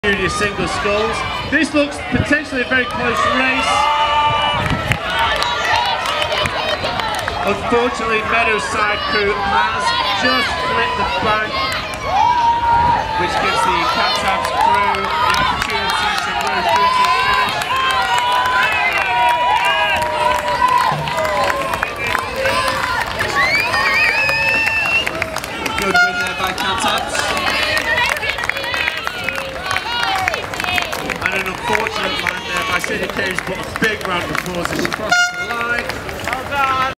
Junior single sculls. This looks potentially a very close race. Unfortunately, Meadows' side crew has just flipped the bank, which gives the Cantabs crew the opportunity to move through to the finish. Good win there by Cantabs. And an unfortunate land there by Cindy Caves, but a big round of applause as she crosses the line. Well done!